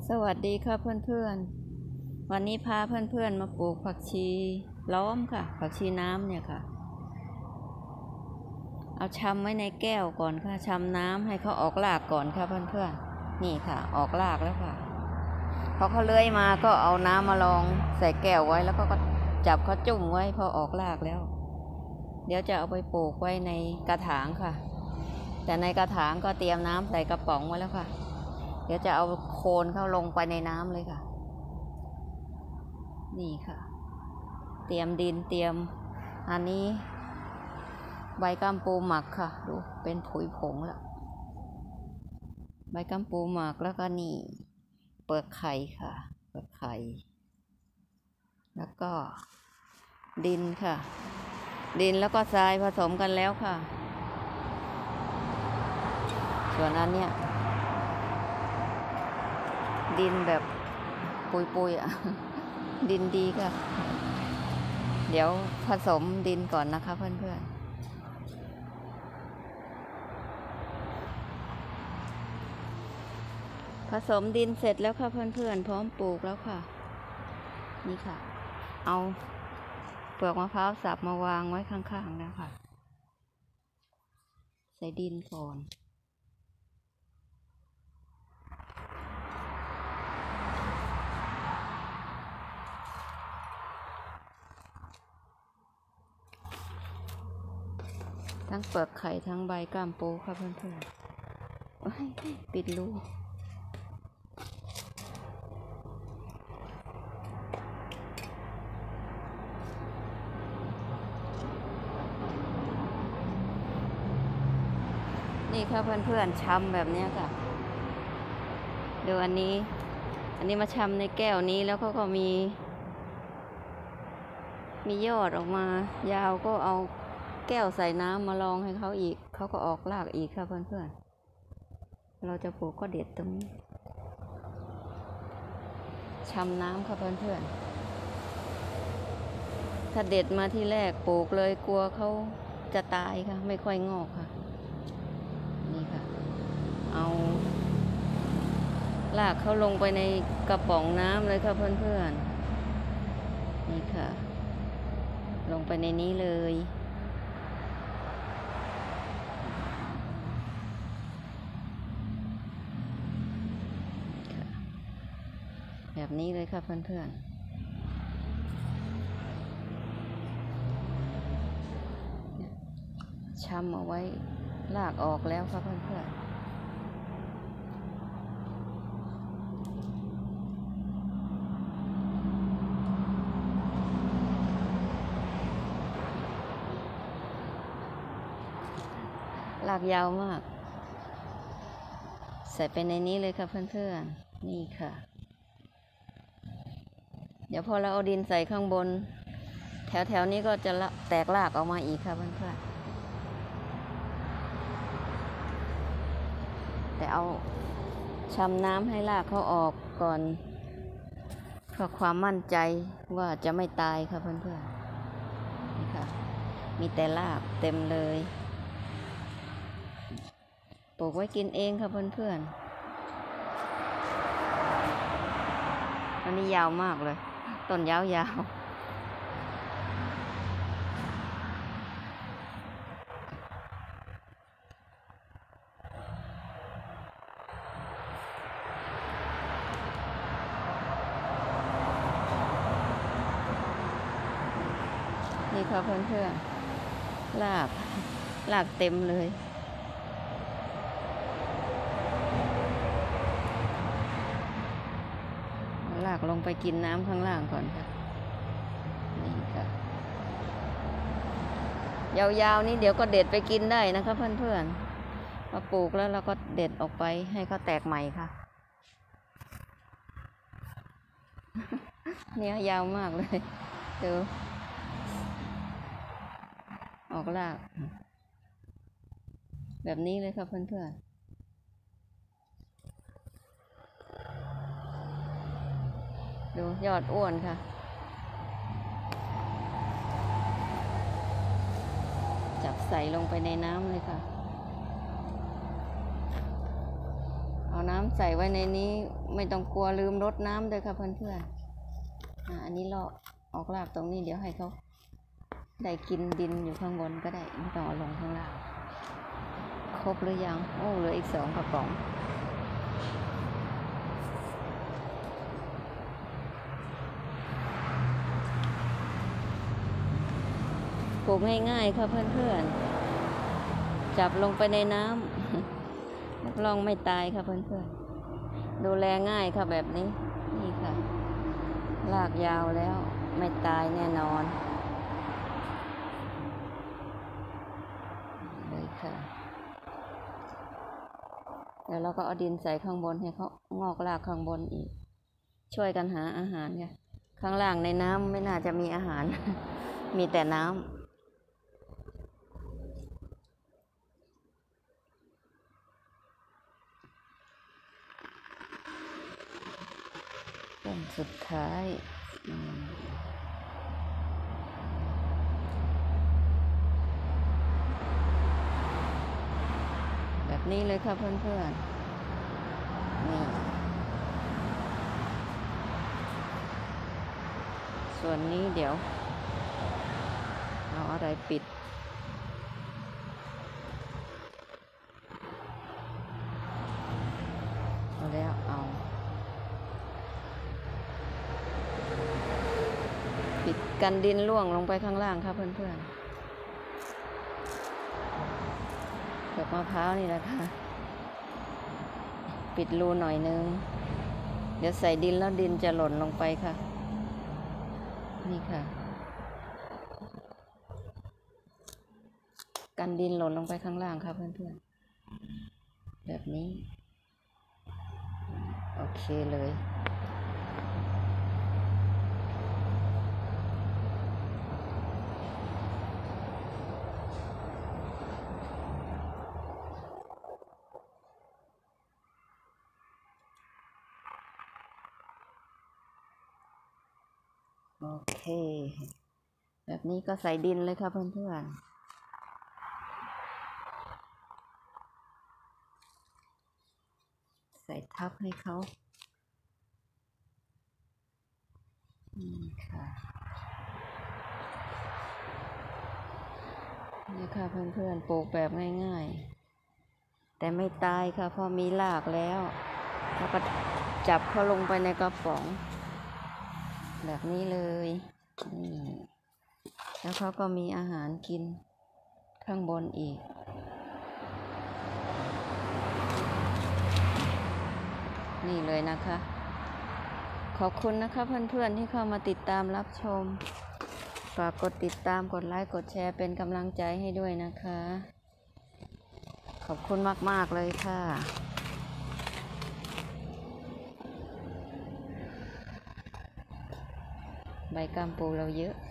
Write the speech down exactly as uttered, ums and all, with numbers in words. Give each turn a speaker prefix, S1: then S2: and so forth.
S1: สวัสดีค่ะเพื่อนๆวันนี้พาเพื่อนๆมาปลูกผักชีล้อมค่ะผักชีน้ำเนี่ยค่ะเอาชำไว้ในแก้วก่อนค่ะชำน้ำให้เขาออกรากก่อนค่ะเพื่อนๆนี่ค่ะออกรากแล้วค่ะพอเขาเลื้อยมาก็เอาน้ำมาลองใส่แก้วไว้แล้วก็จับเขาจุ่มไว้พอออกรากแล้วเดี๋ยวจะเอาไปปลูกไว้ในกระถางค่ะแต่ในกระถางก็เตรียมน้ำใส่กระป๋องไว้แล้วค่ะเดี๋ยวจะเอาโคนเข้าลงไปในน้ำเลยค่ะนี่ค่ะเตรียมดินเตรียมอันนี้ใบกัมปูหมักค่ะดูเป็นผุยผงแล้วใบกัมปูหมักแล้วก็นี่เปลือกไข่ค่ะเปลือกไข่แล้วก็ดินค่ะดินแล้วก็ทรายผสมกันแล้วค่ะส่วนอันเนี้ยดินแบบปุยๆอ่ะดินดีค่ะเดี๋ยวผสมดินก่อนนะคะเพื่อนๆผสมดินเสร็จแล้วค่ะเพื่อนๆพร้อมปลูกแล้วค่ะนี่ค่ะเอาเปลือกมะพร้าวสับมาวางไว้ข้างๆแล้วค่ะใส่ดินก่อนทั้งเปลือกไข่ทั้งใบก้ามปูค่ะเพื่อนๆปิดรูนี่ค่ะเพื่อนๆชำแบบนี้ค่ะดูอันนี้อันนี้มาชำในแก้วนี้แล้วเขาก็มีมียอดออกมายาวก็เอาแก้วใส่น้ำมาลองให้เขาอีกเขาก็ออกรากอีกค่ะเพื่อนๆเราจะปลูกก็เด็ดตรงนี้ชำน้ำค่ะเพื่อนๆถ้าเด็ดมาที่แรกปลูกเลยกลัวเขาจะตายค่ะไม่ค่อยงอกค่ะนี่ค่ะเอารากเขาลงไปในกระป๋องน้ำเลยค่ะเพื่อนๆนี่ค่ะลงไปในนี้เลยแบบนี้เลยค่ะเพื่อนๆชำเอาไว้รากออกแล้วค่ะเพื่อนๆรากยาวมากใส่ไปในนี้เลยค่ะเพื่อนๆนี่ค่ะเดี๋ยวพอเราเอาดินใส่ข้างบนแถวๆนี้ก็จะแตกรากออกมาอีกค่ะเพื่อนๆแต่เอาชำน้ำให้รากเขาออกก่อนเพื่อความมั่นใจว่าจะไม่ตายค่ะเพื่อนๆนี่ค่ะมีแต่รากเต็มเลยปลูกไว้กินเองค่ะเพื่อนๆอันนี้ยาวมากเลยต้นยาวๆนี่ค่ะเพื่อนๆรากรากเต็มเลยรากลงไปกินน้ำข้างล่างก่อนค่ะนี่ค่ะยาวๆนี้เดี๋ยวก็เด็ดไปกินได้นะคะเพื่อนๆมาปลูกแล้วเราก็เด็ดออกไปให้เขาแตกใหม่ค่ะเนี่ยยาวมากเลยดูออกรากแบบนี้เลยค่ะเพื่อนๆดูยอดอ้วนค่ะจับใส่ลงไปในน้ำเลยค่ะเอาเอาน้ำใส่ไว้ในนี้ไม่ต้องกลัวลืมรดน้ำด้วยค่ะเพื่อนๆอ่าอันนี้เราออกรากตรงนี้เดี๋ยวให้เขาได้กินดินอยู่ข้างบนก็ได้ไม่ต้องเอาลงข้างล่างครบหรือยังโอ้เหลืออีกสองกระป๋องปลูกง่ายๆค่ะเพื่อนๆจับลงไปในน้ำรับรองไม่ตายค่ะเพื่อนๆดูแลง่ายค่ะแบบนี้นี่ค่ะรากยาวแล้วไม่ตายแน่นอนเลยค่ะเดี๋ยวเราก็เอาดินใส่ข้างบนให้เขางอกรากข้างบนอีกช่วยกันหาอาหารค่ะข้างล่างในน้ำไม่น่าจะมีอาหาร มีแต่น้ำต้นสุดท้ายแบบนี้เลยค่ะเพื่อนๆนี่ส่วนนี้เดี๋ยวเอาอะไรปิดเอาแล้วเอาปิดกันดินร่วงลงไปข้างล่างครับเพื่อนๆเปลือกมะพร้าวนี่แหละค่ะปิดรูหน่อยนึงเดี๋ยวใส่ดินแล้วดินจะหล่นลงไปค่ะนี่ค่ะกันดินหล่นลงไปข้างล่างครับเพื่อนๆแบบนี้โอเคเลยโอเคแบบนี้ก็ใส่ดินเลยค่ะเพื่อนๆใส่ทับให้เขานี่ค่ะนี่ค่ะเพื่อนๆปลูกแบบง่ายๆแต่ไม่ตายค่ะเพราะมีรากแล้วแล้วก็จับเขาลงไปในกระป๋องแบบนี้เลยนี่แล้วเขาก็มีอาหารกินข้างบนอีกนี่เลยนะคะขอบคุณนะคะเพื่อนๆที่เข้ามาติดตามรับชมฝากกดติดตามกดไลค์กดแชร์เป็นกำลังใจให้ด้วยนะคะขอบคุณมากๆเลยค่ะใบกัมปูเราเยอะ